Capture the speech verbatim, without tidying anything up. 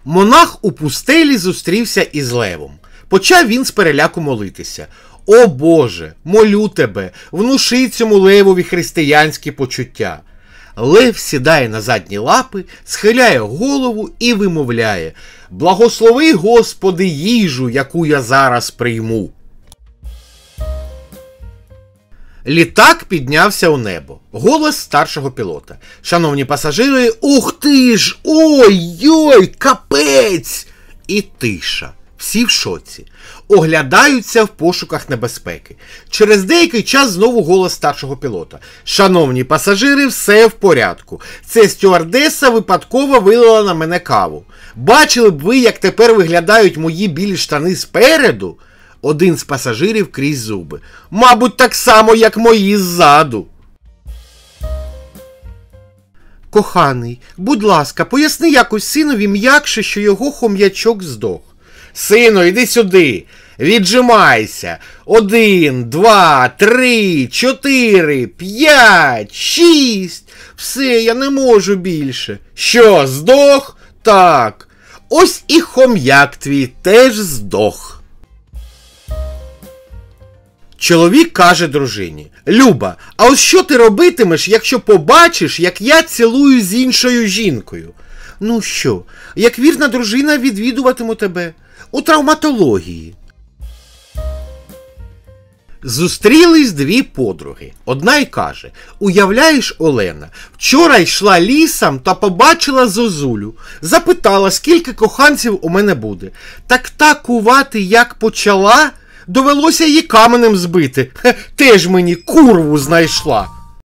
Монах у пустелі зустрівся із левом. Почав він з переляку молитися. «О Боже, молю тебе, внуши цьому левові християнські почуття». Лев сідає на задні лапи, схиляє голову і вимовляє: «Благослови, Господи, їжу, яку я зараз прийму». Літак піднявся у небо. Голос старшого пілота: «Шановні пасажири, ух ти ж! Ой-ой, капець!» І тиша. Всі в шоці. Оглядаються в пошуках небезпеки. Через деякий час знову голос старшого пілота: «Шановні пасажири, все в порядку. Це стюардеса випадково вилила на мене каву. Бачили б ви, як тепер виглядають мої білі штани спереду?» Один з пасажирів крізь зуби: «Мабуть, так само, як мої ззаду». «Коханий, будь ласка, поясни якось синові м'якше, що його хом'ячок здох». «Сину, іди сюди, віджимайся. Один, два, три, чотири, п'ять, шість. Все, я не можу більше». «Що, здох?» «Так. Ось і хом'як твій теж здох». Чоловік каже дружині: «Люба, а ось що ти робитимеш, якщо побачиш, як я цілую з іншою жінкою?» «Ну що, як вірна дружина відвідуватиму тебе у травматології». Зустрілись дві подруги. Одна й каже: «Уявляєш, Олена, вчора йшла лісом та побачила зозулю. Запитала, скільки коханців у мене буде. Так та кувати як почала, довелося її каменем збити. Хе, теж мені курву знайшла».